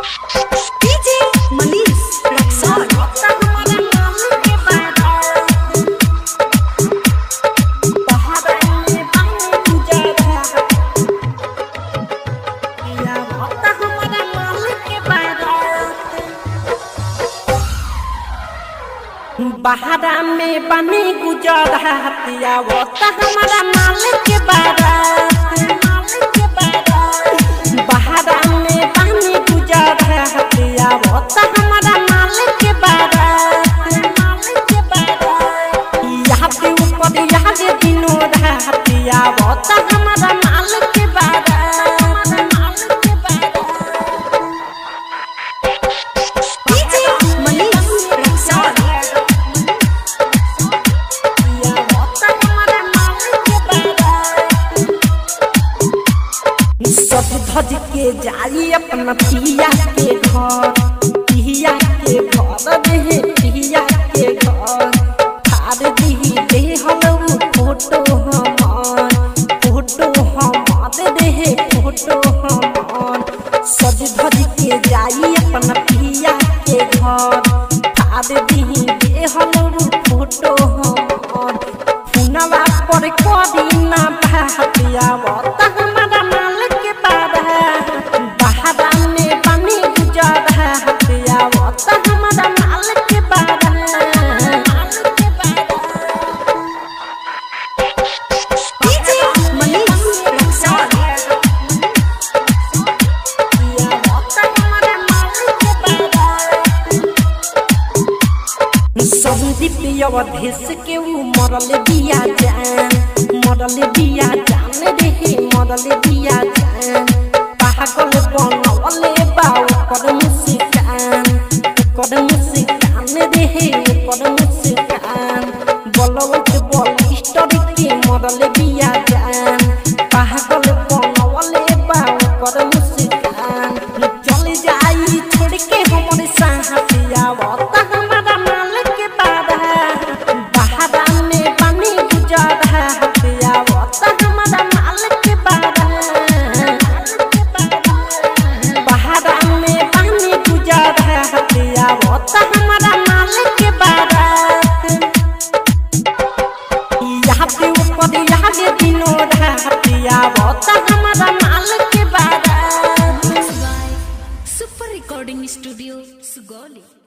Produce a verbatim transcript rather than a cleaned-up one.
DJ Manish Raxaul बहारा में बनी गुजर हतिया वो तो हमारा मालिक के बारात बहारा में बनी गुजर हतिया वो तो हमारा मालिक के बारात यहाँ पे ऊपर यहाँ के दिनों हतिया वो तो हमारा मालिक के बारात धज के जाई अपना पिया के घर पिया के घर दे पिया के घर थार दी दे हम फोटो हमार फोटो हमार दे फोटो हमार सज धज के जाई अपना पिया के घर थार दी दे हम फोटो हमार फुनवा पर करी ना बहतिया वो हमारा मालिक के बहारा में बनी गुजर हतिया वो तो हमारा मालिक के डीजे मनीष रक्सौल संदीप अवधेश के ऊ मरल दिया जान मरल दिया जान रे मरल दिया जान पागल बनवले बाऊ कर मुस्कान कर मुस्कान रे कर मुस्कान बलवत बलिस्टर के मरल दिया जान पागल बनवले बाऊ कर मुस्कान चल जाई छोड़ के हमरे साहतिया वो तो हमारा मालिक के बहारा में बनी गुजर हतिया वो तो हमारा मालिक के बहारा में बनी गुजर हतिया वो तो हमारा मालिक के बारात यहाँ पे ऊपर यहाँ के दिनों हतिया वो तो हमारा मालिक के बारात। Super recording studio Sugauli.